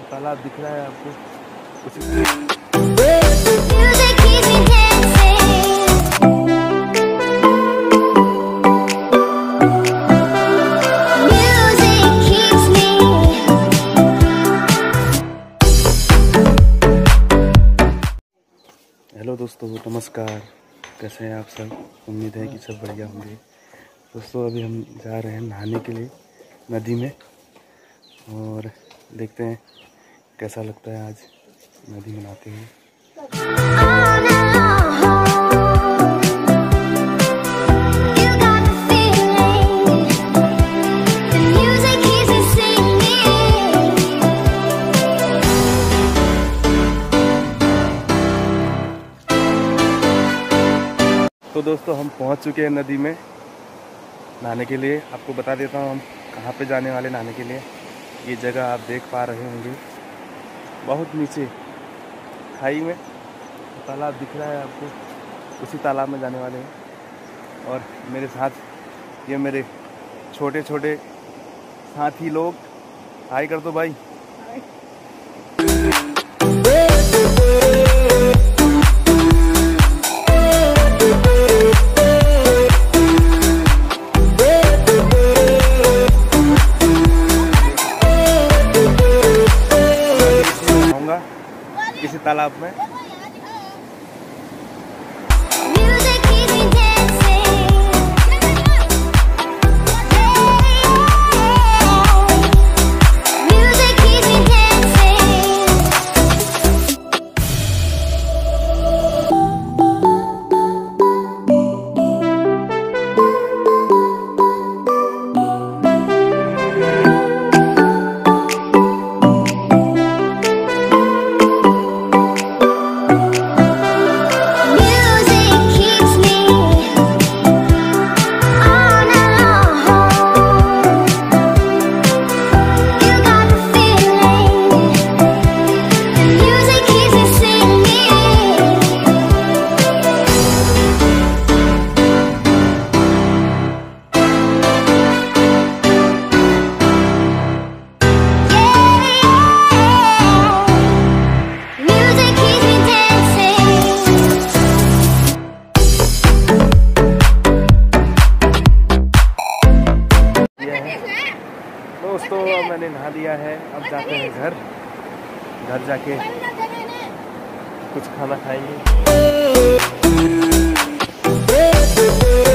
तालाब दिख रहा है आपको हेलो दोस्तों, नमस्कार। कैसे हैं आप सब? उम्मीद है कि सब बढ़िया होंगे। दोस्तों अभी हम जा रहे हैं नहाने के लिए नदी में और देखते हैं कैसा लगता है आज नदी में नहाते हुए। तो दोस्तों हम पहुंच चुके हैं नदी में नहाने के लिए। आपको बता देता हूं हम कहां पे जाने वाले नहाने के लिए। ये जगह आप देख पा रहे होंगे, बहुत नीचे खाई में तालाब दिख रहा है आपको, उसी तालाब में जाने वाले हैं। और मेरे साथ ये मेरे छोटे छोटे साथी लोग। हाय कर दो भाई। किसी तालाब में दोस्तों मैंने नहा लिया है। अब जाते हैं घर जाके कुछ खाना खाएंगे।